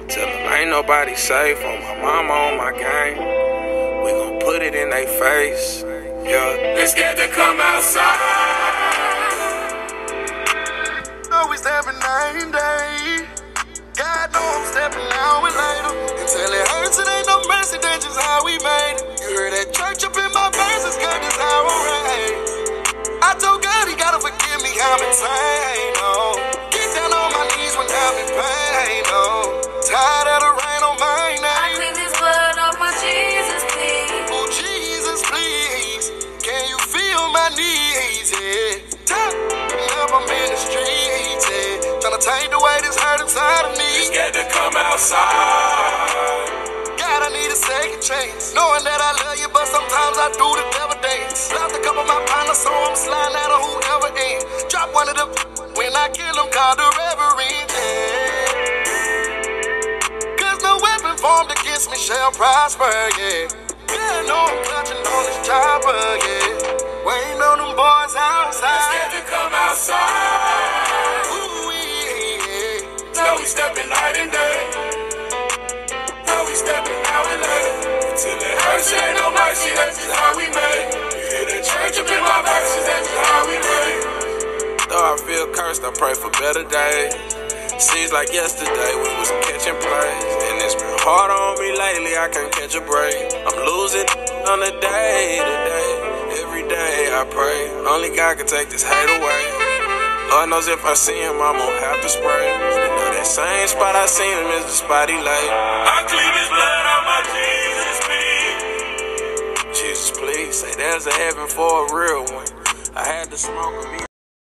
Tell them ain't nobody safe on my mama, on my game. We gon' put it in they face. Yeah, they scared to come outside. Know we stepping night and day. God know I'm stepping now and later. Until it hurts, it ain't no mercy, that's just how we made it. You heard that church up in my verses, God, that's how I raised. I told God he gotta forgive me, I'm insane, oh. Get down on my knees when I'm in pain, oh. Tired of the rain on my name. I clean this blood off my Jesus, please. Oh, Jesus, please. Can you feel my needs, yeah? Top up, I'm in the streets, yeah. Tryna take the weight that's hurt inside of me. They scared to come outside. God, I need a second chance. Knowing that I love you, but sometimes I do the devil dance. Lost a couple of my partners, so I'm sliding out of whoever ends. Drop one of them when I kill them, called the reverend, yeah. Cause no weapon formed against me shall prosper, yeah. Yeah, no, I'm clutching on this chopper, yeah. Waiting on them boys outside. They scared to come outside. Ooh, yeah. Now we stepping night and day. Now we stepping now and later. Till it hurts, ain't no mercy, that's just how we made. You hear the church up in my verses, that's just how we made. Though I feel cursed, I pray for better days. Seems like yesterday we was catching plays, and it's been hard on me lately, I can't catch a break. I'm losing on a day to day. Every day I pray, only God can take this hate away. Lord knows if I see him, I'm gonna have to spray. You know that same spot I seen him is the spot he lay. I clean his blood out my Jesus, please. Jesus, please, say there's a heaven for a real one. I had to smoke with me.